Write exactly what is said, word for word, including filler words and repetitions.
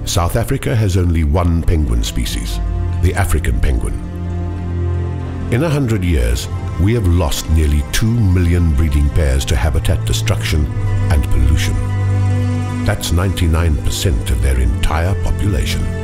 South Africa has only one penguin species, the African penguin. In a hundred years, we have lost nearly two million breeding pairs to habitat destruction and pollution. That's ninety-nine percent of their entire population.